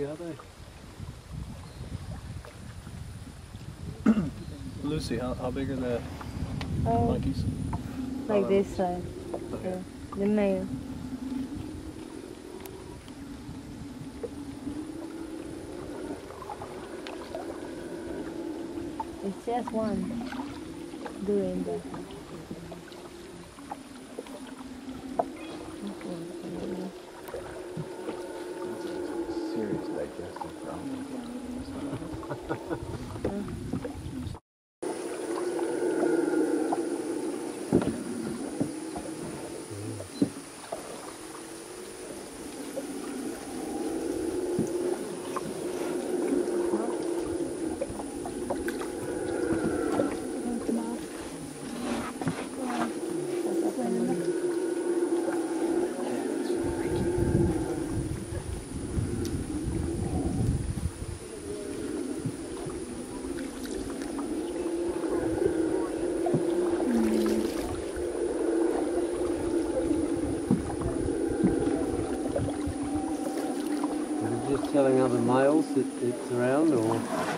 are they? Lucy, how big are the monkeys? Like this side. Okay. The male. It's just one doing that. Serious digestive problem. Just telling other males that it's around, or?